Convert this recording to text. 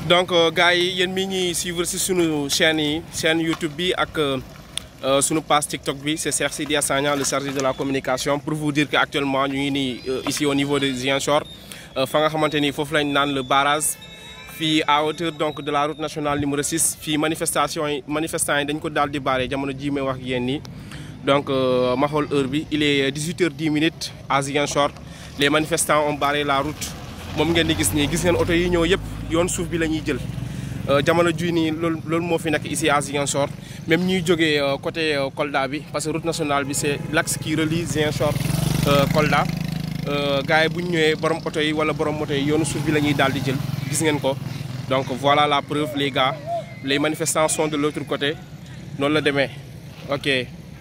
donc gars yi yéen mi ñuy suivre si sunu chaîne YouTube bi ak sunu page TikTok bi c'est Cheikh Sidia Sagna, le chargé de la communication, pour vous dire que actuellement ñu ngi nii ici au niveau de Ziguinchor fa nga xamante ni foofu lañ naan le barrage fii à hauteur donc de la route nationale numéro 6 fii manifestants yi dañ ko daal di barré jamono ji may wax ak yéen nii. Donc ma xool heure bi il est 18h10 à Ziguinchor. Les manifestants ont barré la route moom ngeen di gis nii gis ngeen oto yi ñëw yëpp yoon suuf bi la ñuy jël jamono ji nii loolu moo fi nekk ici à Ziguinchor. Même ñuy jógee côté Kolda bi parce que route nationale bi c'est l'axe qui relie Ziguinchor Kolda gars yi bu ñu ñëwee borom oto yi wala borom moto yi yoonu suuf bi la ñuy daal di jël gis ngeen ko. Donc voilà la preuve les gars, les manifestants sont de l'autre côté noonu la demee ok.